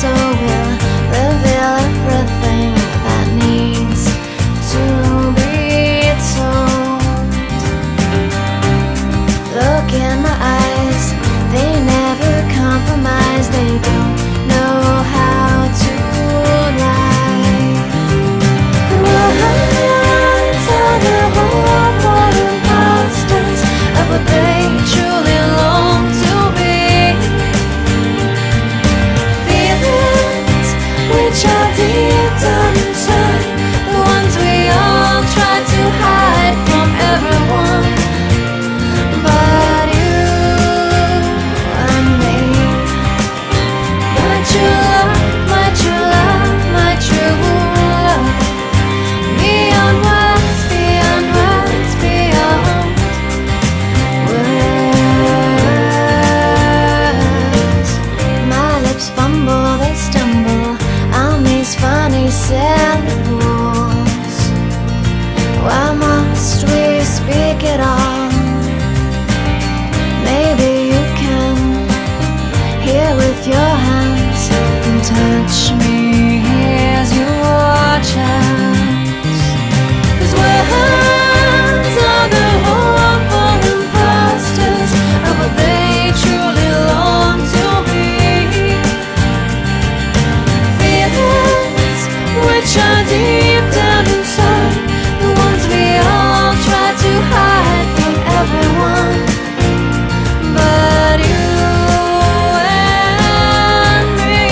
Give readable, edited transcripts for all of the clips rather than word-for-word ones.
so we'll reveal everything that needs to be told. Look in my eyes, they never compromise, they don't know how to lie. Words are the whole for imposters of what they truly long to be. Feelings which are deep down inside, the ones we all try to hide from everyone but you and me. My true love, my true love, my true love. Beyond words, beyond words, beyond words. My lips fumble, they stumble on these funny syllables. Why must we speak it all? Maybe you can hear with your hands and touch me. Here's your chance. 'Cause words are the hopeful imposters of what they truly long to be. Feelings which are deep down inside, the ones we all try to hide from everyone but you and me.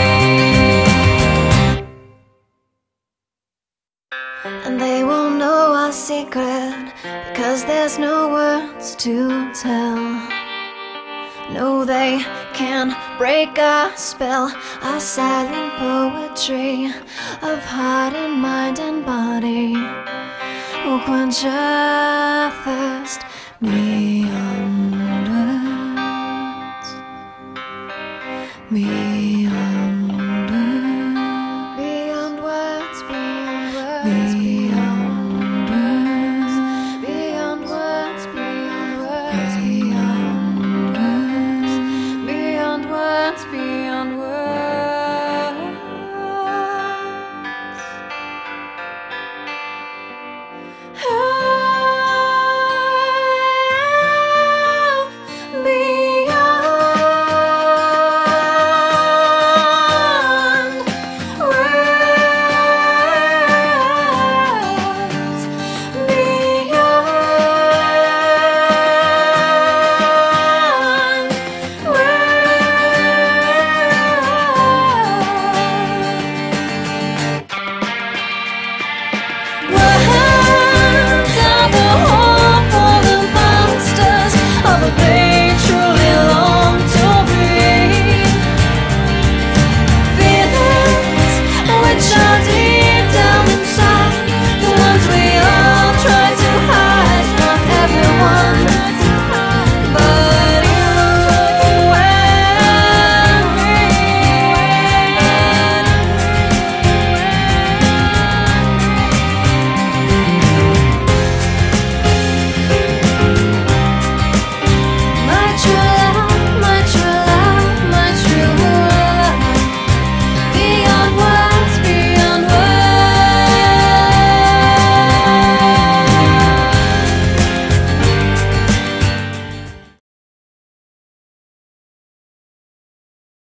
And they won't know our secret because there's no words to tell. No, they can't break our spell, our silent poetry of heart and mind and body will quench our thirst beyond words, beyond words, beyond words, beyond words, beyond words, beyond words, beyond words, beyond words, beyond words, beyond